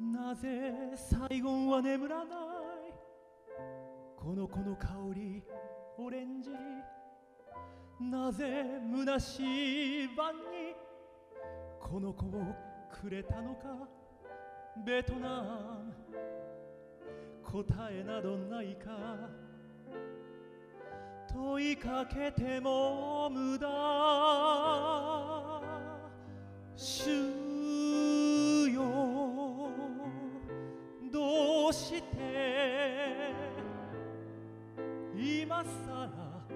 なぜサイゴンは眠らない？この子の香りオレンジ。なぜ虚しい晩にこの子をくれたのか？ベトナム、答えなどないか？問いかけても無駄。主よ、どうして今さら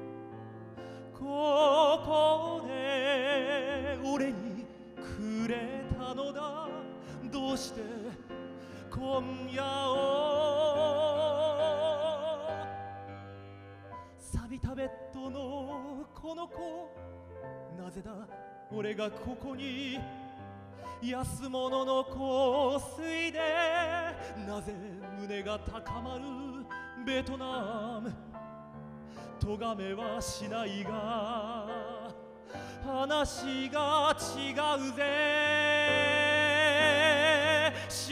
ここで俺にくれたのだ？どうして今夜を錆びたベッドのこの子、なぜだ俺がここに安物の香水で？なぜ胸が高まるベトナム？咎めはしないが話が違うぜ。主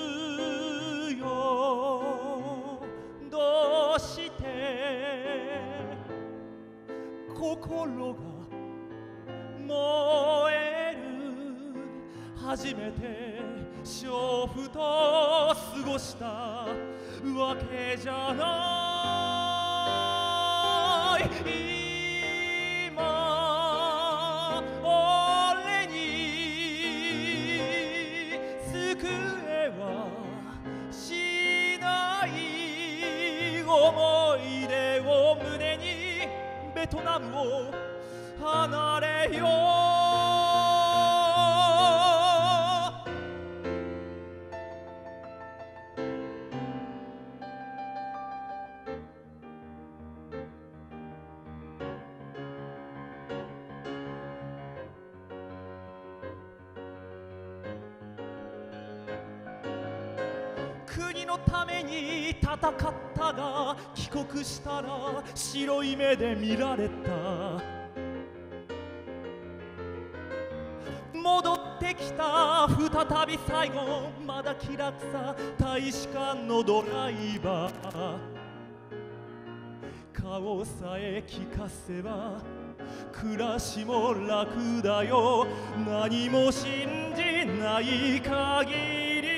よ、どうして心が燃える？初めて娼婦と過ごしたわけじゃない。今俺に救えはしない思い出を胸にベトナムを離れよう。国のために戦ったが帰国したら白い目で見られた。戻ってきた再びサイゴン、まだ気楽さ大使館のドライバー。顔さえ聞かせば暮らしも楽だよ、何も信じない限り。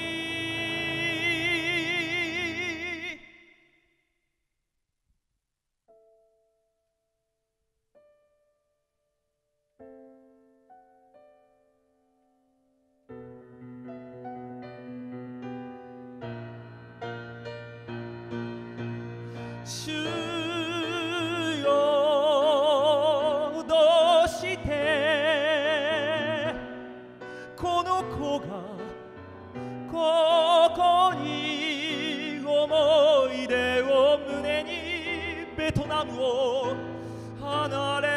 主よ、どうしてこの子がここに思い出を胸にベトナムを離れ